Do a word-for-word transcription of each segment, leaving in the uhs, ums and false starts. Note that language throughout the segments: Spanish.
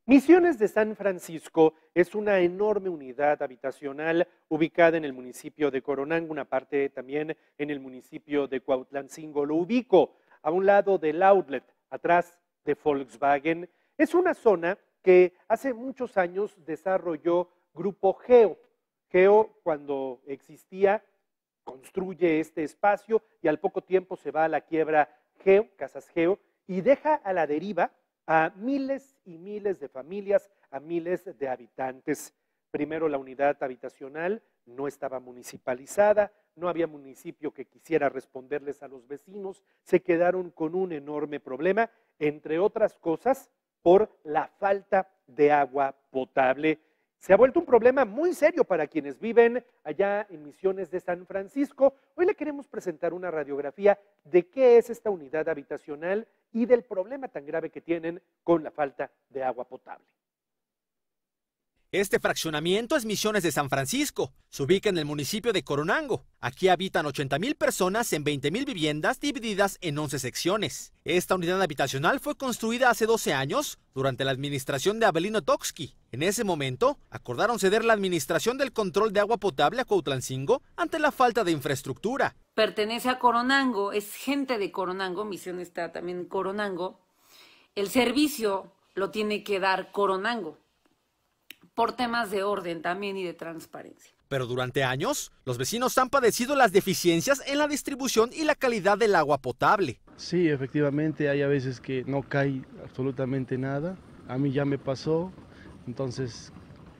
Misiones de San Francisco es una enorme unidad habitacional ubicada en el municipio de Coronango, una parte también en el municipio de Cuautlancingo. Lo ubico a un lado del outlet, atrás de Volkswagen. Es una zona que hace muchos años desarrolló Grupo Geo. Geo, cuando existía, construye este espacio y al poco tiempo se va a la quiebra Geo, Casas Geo, y deja a la deriva a miles y miles de familias, a miles de habitantes. Primero, la unidad habitacional no estaba municipalizada, no había municipio que quisiera responderles a los vecinos, se quedaron con un enorme problema, entre otras cosas, por la falta de agua potable. Se ha vuelto un problema muy serio para quienes viven allá en Misiones de San Francisco. Hoy le queremos presentar una radiografía de qué es esta unidad habitacional y del problema tan grave que tienen con la falta de agua potable. Este fraccionamiento es Misiones de San Francisco. Se ubica en el municipio de Coronango. Aquí habitan ochenta mil personas en veinte mil viviendas divididas en once secciones. Esta unidad habitacional fue construida hace doce años durante la administración de Abelino Toksky. En ese momento, acordaron ceder la administración del control de agua potable a Cuautlancingo ante la falta de infraestructura. Pertenece a Coronango, es gente de Coronango, Misión está también en Coronango. El servicio lo tiene que dar Coronango, por temas de orden también y de transparencia. Pero durante años, los vecinos han padecido las deficiencias en la distribución y la calidad del agua potable. Sí, efectivamente, hay a veces que no cae absolutamente nada. A mí ya me pasó, entonces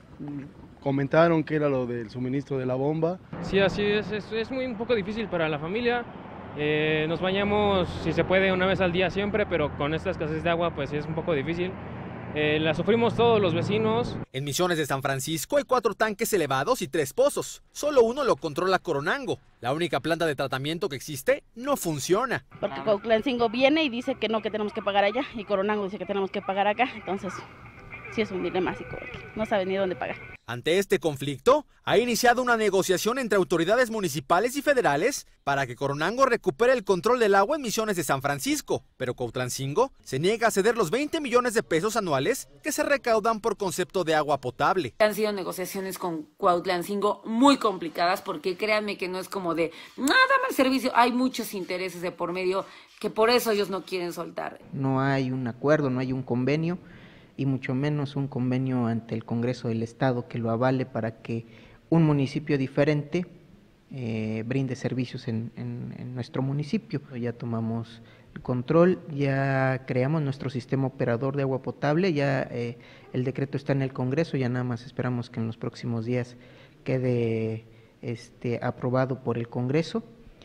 comentaron que era lo del suministro de la bomba. Sí, así es, es, es muy un poco difícil para la familia. Eh, nos bañamos, si se puede, una vez al día siempre, pero con esta escasez de agua pues es un poco difícil. Eh, la sufrimos todos los vecinos. En Misiones de San Francisco hay cuatro tanques elevados y tres pozos. Solo uno lo controla Coronango. La única planta de tratamiento que existe no funciona. Porque Cuautlancingo viene y dice que no, que tenemos que pagar allá, y Coronango dice que tenemos que pagar acá. Entonces, sí es un dilema así, no sabe ni dónde pagar. Ante este conflicto, ha iniciado una negociación entre autoridades municipales y federales para que Coronango recupere el control del agua en Misiones de San Francisco, pero Cuautlancingo se niega a ceder los veinte millones de pesos anuales que se recaudan por concepto de agua potable. Han sido negociaciones con Cuautlancingo muy complicadas porque créanme que no es como de nada más servicio, hay muchos intereses de por medio que por eso ellos no quieren soltar. No hay un acuerdo, no hay un convenio, y mucho menos un convenio ante el Congreso del Estado que lo avale para que un municipio diferente eh, brinde servicios en, en, en nuestro municipio. Ya tomamos el control, ya creamos nuestro sistema operador de agua potable, ya eh, el decreto está en el Congreso, ya nada más esperamos que en los próximos días quede este, aprobado por el Congreso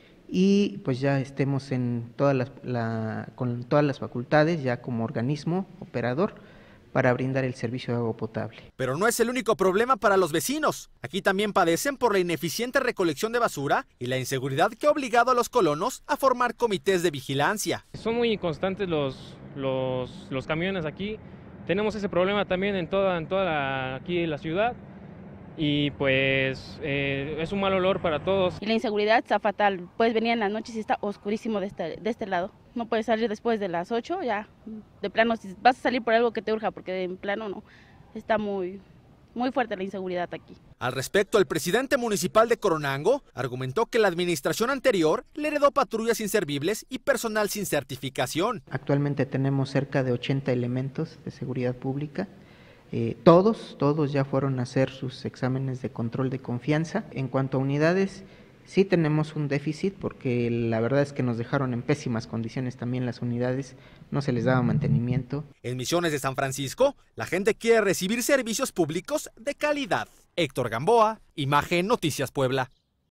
y pues ya estemos en todas las, la, con todas las facultades ya como organismo operador para brindar el servicio de agua potable. Pero no es el único problema para los vecinos. Aquí también padecen por la ineficiente recolección de basura y la inseguridad que ha obligado a los colonos a formar comités de vigilancia. Son muy inconstantes los, los, los camiones aquí. Tenemos ese problema también en toda, en toda la, aquí la ciudad. Y pues eh, es un mal olor para todos. Y la inseguridad está fatal, puedes venir en las noches y está oscurísimo de este, de este lado. No puedes salir después de las ocho, ya de plano, si vas a salir por algo que te urja, porque en plano no, está muy, muy fuerte la inseguridad aquí. Al respecto, el presidente municipal de Coronango argumentó que la administración anterior le heredó patrullas inservibles y personal sin certificación. Actualmente tenemos cerca de ochenta elementos de seguridad pública. Eh, todos, todos ya fueron a hacer sus exámenes de control de confianza. En cuanto a unidades, sí tenemos un déficit porque la verdad es que nos dejaron en pésimas condiciones también las unidades, no se les daba mantenimiento. En Misiones de San Francisco, la gente quiere recibir servicios públicos de calidad. Héctor Gamboa, Imagen Noticias Puebla.